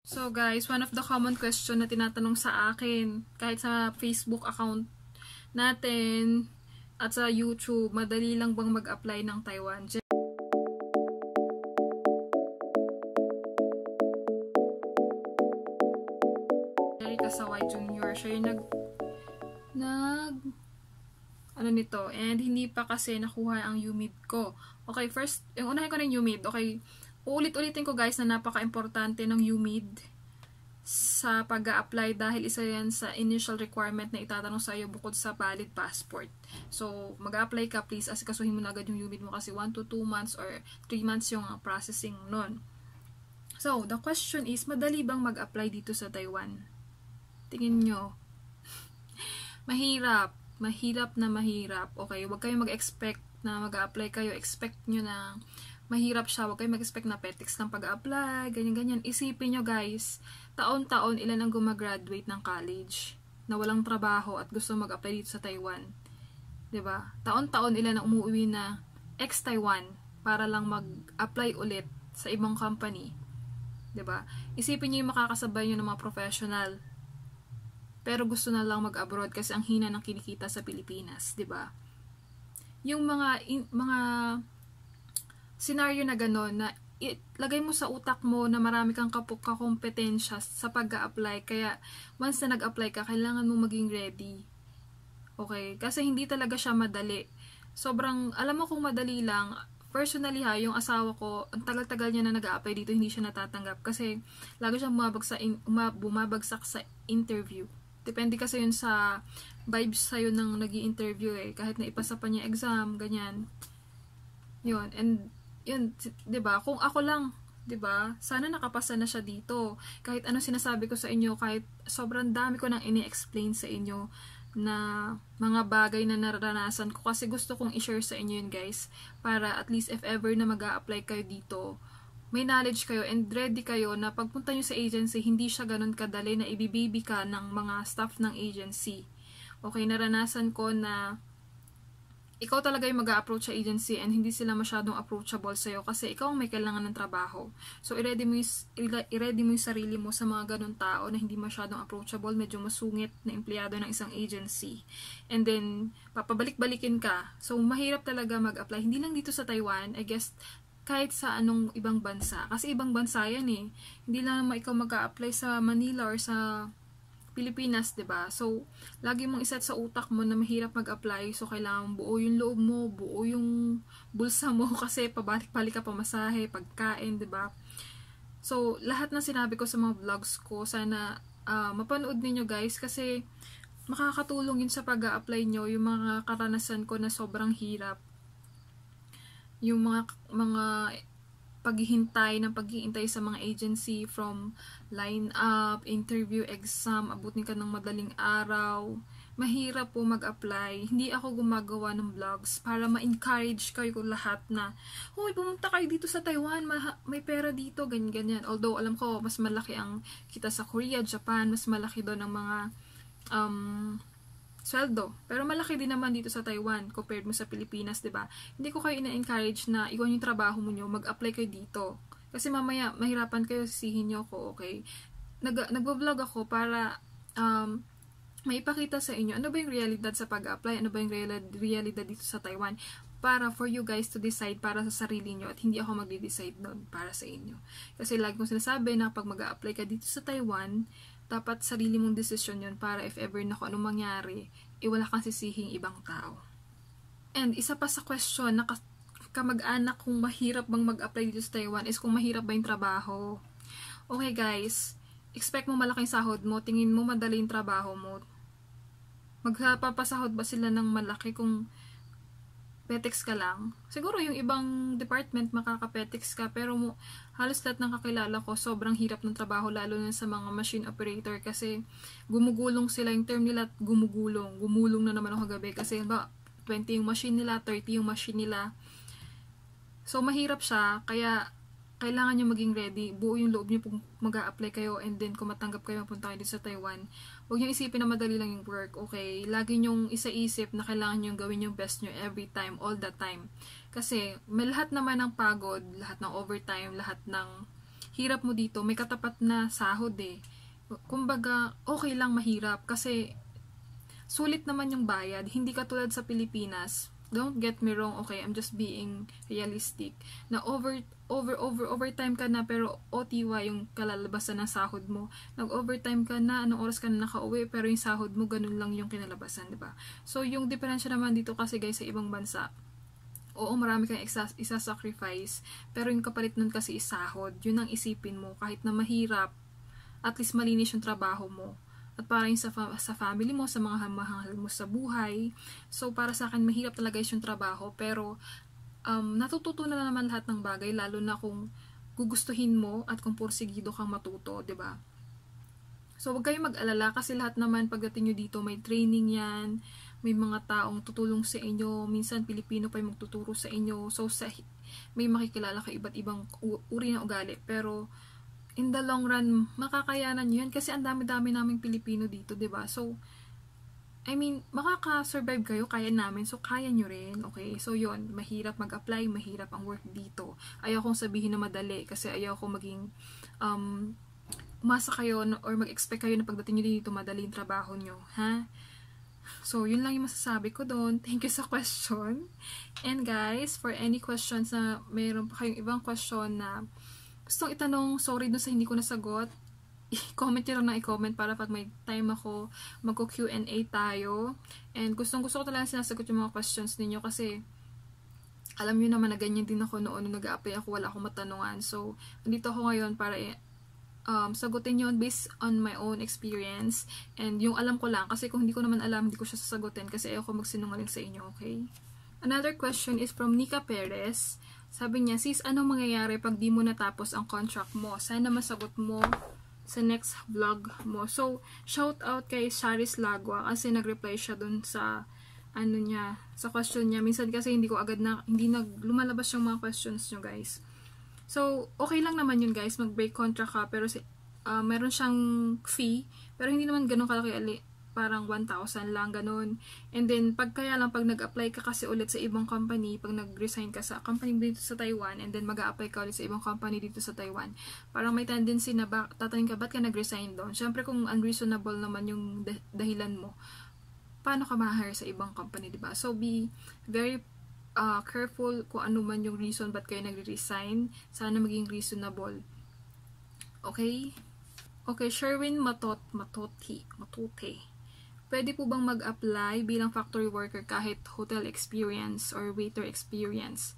So guys, one of the common question na tinatanong sa akin, kahit sa Facebook account natin at sa YouTube, madali lang bang mag-apply ng Taiwan? Jerry Kasaway Jr. Siya yung ano nito, and hindi pa kasi nakuha ang UMID ko. Okay, first, yung unahin ko na yung UMID. Okay, uulit-ulitin ko guys na napaka-importante ng UMID sa pag-a-apply dahil isa yan sa initial requirement na itatanong sa iyo bukod sa valid passport. So, mag-a-apply ka, please, asikasuhin mo na agad yung UMID mo kasi 1 to 2 months or 3 months yung processing nun. So, the question is, madali bang mag-apply dito sa Taiwan? Tingin nyo. Mahirap. Mahirap na mahirap. Okay, huwag kayong mag-expect na mag-a-apply kayo. Expect nyo na mahirap siya. Huwag kayong mag-expect na petics ng pag-a-apply, ganyan-ganyan. Isipin nyo guys, taon-taon ilan ang gumagraduate ng college na walang trabaho at gusto mag-apply dito sa Taiwan. 'Di ba? Taon-taon ilan ang umuwi na ex-Taiwan para lang mag-apply ulit sa ibang company. 'Di ba? Isipin niyo yung makakasabay niyo ng mga professional. Pero gusto na lang mag-abroad kasi ang hina ng kinikita sa Pilipinas, 'di ba? Yung mga scenario na gano'n na lagay mo sa utak mo na marami kang kakompetensya sa pag-a-apply. Kaya, once na nag-apply ka, kailangan mo maging ready. Okay? Kasi hindi talaga siya madali. Sobrang, alam mo kung madali lang, personally ha, yung asawa ko, ang tagal-tagal niya na nag-a-apply dito, hindi siya natatanggap. Kasi, lagi siyang bumabagsak sa interview. Depende kasi yun sa vibes sa'yo ng nag-i-interview eh. Kahit na ipasa pa niya exam, ganyan. Yun, and yun, 'di ba? Kung ako lang, 'di ba? Sana nakapasa na siya dito. Kahit ano sinasabi ko sa inyo, kahit sobrang dami ko nang ini-explain sa inyo na mga bagay na naranasan ko kasi gusto kong i-share sa inyo yun, guys, para at least if ever na mag-a-apply kayo dito, may knowledge kayo and ready kayo na pagpunta nyo sa agency, hindi siya ganun kadali na ibibibi ka ng mga staff ng agency. Okay, naranasan ko na ikaw talaga yung mag-a-approach sa agency and hindi sila masyadong approachable sa'yo kasi ikaw ang may kailangan ng trabaho. So, i-ready mo yung sarili mo sa mga ganun tao na hindi masyadong approachable, medyo masungit na empleyado ng isang agency. And then, papabalik-balikin ka. So, mahirap talaga mag-apply. Hindi lang dito sa Taiwan, I guess, kahit sa anong ibang bansa. Kasi ibang bansa yan eh. Hindi lang naman ikaw mag-a-apply sa Manila or sa Pilipinas, 'di ba? So, lagi mong iset sa utak mo na mahirap mag-apply. So, kailangan buo yung loob mo, buo yung bulsa mo kasi pabalik-balik ka pamasahe, pagkain, 'di ba? So, lahat ng sinabi ko sa mga vlogs ko, sana mapanood niyo guys kasi makakatulong yun sa pag-a-apply nyo, yung mga karanasan ko na sobrang hirap. Yung mga paghihintay sa mga agency from line up, interview, exam, abutin ka ng madaling araw. Mahirap po mag-apply. Hindi ako gumagawa ng vlogs para ma-encourage kayo lahat na, hoy, pumunta kayo dito sa Taiwan, may pera dito, ganyan-ganyan. Although, alam ko, mas malaki ang kita sa Korea, Japan, mas malaki doon ang mga sweldo. Pero malaki din naman dito sa Taiwan compared mo sa Pilipinas, 'di ba? Hindi ko kayo ina-encourage na iwan yung trabaho mo nyo, mag-apply kayo dito. Kasi mamaya mahirapan kayo, sisihin niyo ako, okay? Nagvo-vlog ako para maipakita sa inyo ano ba yung realidad sa pag-apply, ano ba yung realidad dito sa Taiwan para for you guys to decide para sa sarili nyo at hindi ako magde-decide doon para sa inyo. Kasi lagi kong sinasabi na pag mag-apply ka dito sa Taiwan, dapat sarili mong desisyon yun para if ever na kung anong mangyari, wala kang sisihing ibang tao. And isa pa sa question na kamag-anak kung mahirap bang mag-apply dito sa Taiwan is kung mahirap ba yung trabaho. Okay guys, expect mo malaking sahod mo, tingin mo madali yung trabaho mo. Magpapasahod ba sila ng malaki kung petics ka lang? Siguro yung ibang department makaka-petics ka, pero halos lahat ng kakilala ko sobrang hirap ng trabaho, lalo na sa mga machine operator kasi gumugulong sila. Yung term nila, gumulong na naman ako kagabi kasi 20 yung machine nila, 30 yung machine nila. So mahirap siya, kaya kailangan nyo maging ready. Buo yung loob nyo kung mag-a-apply kayo and then kung matanggap kayo, mapunta kayo dito sa Taiwan. Huwag nyo isipin na madali lang yung work, okay? Lagi nyong isa-isip na kailangan nyo gawin yung best nyo every time, all the time. Kasi may lahat naman ng pagod, lahat ng overtime, lahat ng hirap mo dito, may katapat na sahod eh. Kumbaga, okay lang mahirap kasi sulit naman yung bayad. Hindi katulad sa Pilipinas. Don't get me wrong, okay? I'm just being realistic. Na overtime ka na pero OTY yung kalalabasan ng sahod mo. Nag-overtime ka na, anong oras ka na nakauwi pero yung sahod mo ganun lang yung kinalabasan, 'di ba? So yung diferensya naman dito kasi guys sa ibang bansa, oo, marami kang isa-sacrifice, pero yung kapalit nun kasi is sahod. Yun ang isipin mo, kahit na mahirap, at least malinis yung trabaho mo. At para yung sa family mo, sa mga mahal mo sa buhay. So, para sa akin, mahirap talaga yung trabaho, pero natututunan na naman lahat ng bagay, lalo na kung gugustuhin mo at kung porsigido kang matuto, 'di ba? So, huwag kayong mag-alala kasi lahat naman pagdating nyo dito, may training yan, may mga taong tutulong sa inyo, minsan Pilipino pa yung magtuturo sa inyo, so may makikilala kayo iba't ibang uri ng ugali, pero in the long run, makakayanan nyo yan kasi ang dami-dami naming Pilipino dito, 'di ba? So, I mean, makaka-survive kayo, kaya namin, so kaya nyo rin, okay? So, yon, mahirap mag-apply, mahirap ang work dito. Ayaw kong sabihin na madali kasi ayaw kong maging, umasa kayo or mag-expect kayo na pagdating nyo dito, madali yung trabaho nyo, ha? So, yun lang yung masasabi ko doon. Thank you sa question. And guys, for any questions na mayroon pa kayong ibang question na gustong itanong, sorry dun sa hindi ko nasagot, i-comment nyo lang na i-comment para pag may time ako, magko-Q&A tayo. And gustong gusto ko talaga sinasagot yung mga questions ninyo kasi alam nyo naman na ganyan din ako noon nung nag-a-apply ako, wala akong matanungan. So, nandito ako ngayon para sagutin yun based on my own experience. And yung alam ko lang, kasi kung hindi ko naman alam, hindi ko siya sasagutin kasi ayoko magsinungaling sa inyo, okay? Another question is from Nika Perez. Sabi niya, sis, anong mangyayari pag di mo natapos ang contract mo? Sana masagot mo sa next vlog mo. So, shout out kay Charis Lagwa kasi nag-reply siya dun sa sa question niya. Minsan kasi hindi lumalabas yung mga questions nyo, guys. So, okay lang naman yun, guys, mag-break contract ka, pero meron siyang fee, pero hindi naman ganun kalaki, parang 1,000 lang, ganun. And then, pag nag-apply ka kasi ulit sa ibang company, pag nag-resign ka sa company dito sa Taiwan, and then mag-a-apply ka ulit sa ibang company dito sa Taiwan, parang may tendency na tatanungin ka, ba't ka nag-resign doon? Siyempre, kung unreasonable naman yung dahilan mo, paano ka ma-hire sa ibang company, diba? So, be very careful kung ano man yung reason ba't kayo nag-resign. Sana maging reasonable. Okay? Okay, Sherwin Matote. Pwede po bang mag-apply bilang factory worker kahit hotel experience or waiter experience?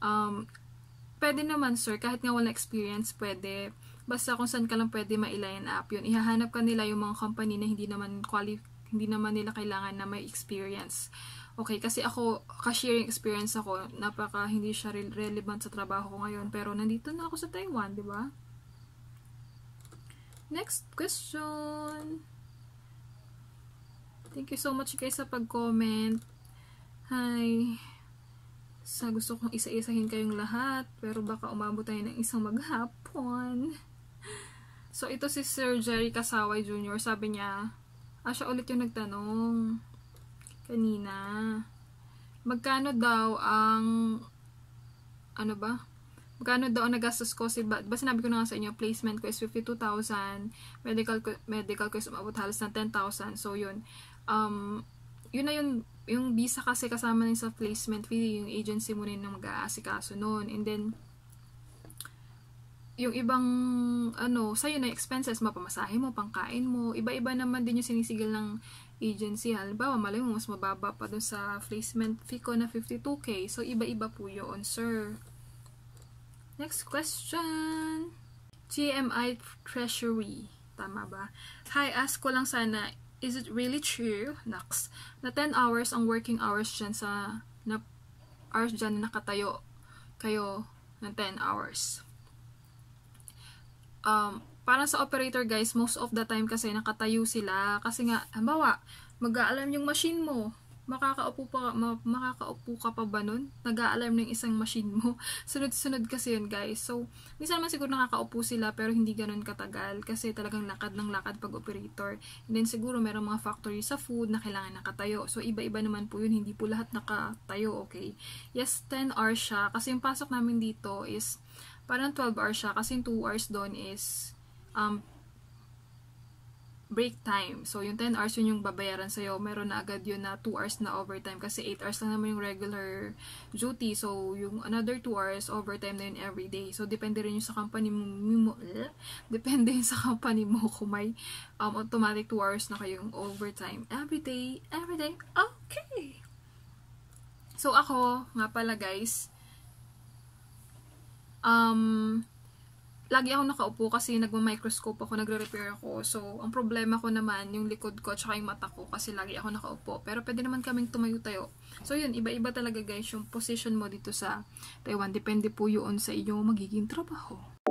Pwede naman, sir. Kahit nga walang experience, pwede. Basta kung saan ka lang pwede ma-line up yun. Ihahanap ka nila yung mga company na hindi naman nila kailangan na may experience. Okay, kasi ako, cashiering experience ako, hindi siya relevant sa trabaho ko ngayon, pero nandito na ako sa Taiwan, di ba? Next question. Thank you so much guys sa pag-comment. Hi. Gusto kong isa-isahin kayong lahat, pero baka umabot tayo ng isang maghapon. So, ito si Sir Jerry Kasaway Jr. Sabi niya, siya ulit yung nagtanong kanina. Magkano daw ang magkano daw ang nagastos ko? Sinabi ko na nga sa inyo, placement ko is 52,000, medical ko is umabot halos ng 10,000. So, yun. Yun na yung visa kasi kasama din sa placement fee, yung agency mo rin na mag-aasikaso noon. And then, yung ibang, sa'yo na expenses, mapamasahe mo, pangkain mo, iba-iba naman din yung sinisigil ng agency. Halimbawa, malay mo, mas mababa pa dun sa placement fee ko na 52K. So, iba-iba po yun, sir. Next question. GMI Treasury. Tama ba? Hi, ask ko lang sana, is it really true, Nax, na 10 hours ang working hours dyan nakatayo kayo ng 10 hours? Parang sa operator guys, most of the time kasi nakatayo sila. Kasi nga, halimbawa, mag-a-alarm yung machine mo. Makakaupo ka pa ba nun? Nag-a-alarm ng isang machine mo. Sunod-sunod kasi yun guys. So, minsan naman siguro nakakaupo sila pero hindi ganun katagal kasi talagang lakad ng lakad pag operator. And then siguro merong mga factory sa food na kailangan nakatayo. So, iba-iba naman po yun. Hindi po lahat nakatayo, okay? Yes, 10 hours siya. Kasi yung pasok namin dito is parang 12 hours siya kasi 2 hours doon is break time. So, yung 10 hours yun yung babayaran sa'yo. Meron na agad yun na 2 hours na overtime kasi 8 hours lang naman yung regular duty. So, yung another 2 hours overtime na yun every day. So, depende rin yung sa company mo. Depende yung sa company mo kung may automatic 2 hours na kayong overtime every day. Every day. Okay! So, ako, nga pala guys, lagi ako nakaupo kasi nagma-microscope ako, nagre-repair ako. So, ang problema ko naman, yung likod ko, tsaka yung mata ko, kasi lagi ako nakaupo. Pero pwede naman kaming tumayo-tayo. So, yun, iba-iba talaga guys yung position mo dito sa Taiwan. Depende po yun sa inyong magiging trabaho.